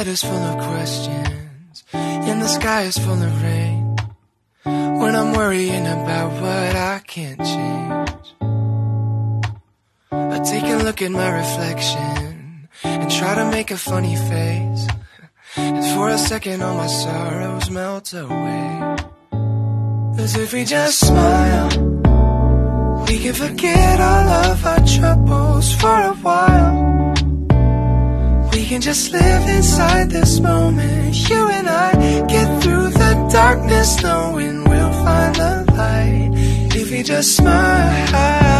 head is full of questions, and the sky is full of rain. When I'm worrying about what I can't change, I take a look at my reflection and try to make a funny face. And for a second all my sorrows melt away. As if we just smile, we can forget all of our troubles for a while. We can just live inside this moment, you and I. Get through the darkness knowing we'll find the light. If we just smile.